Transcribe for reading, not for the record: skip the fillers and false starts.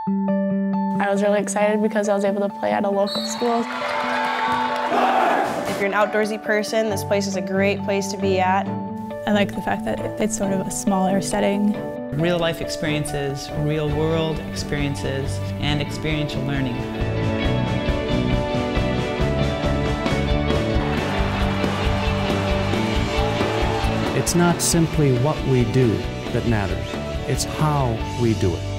I was really excited because I was able to play at a local school. If you're an outdoorsy person, this place is a great place to be at. I like the fact that it's sort of a smaller setting. Real life experiences, real world experiences, and experiential learning. It's not simply what we do that matters, it's how we do it.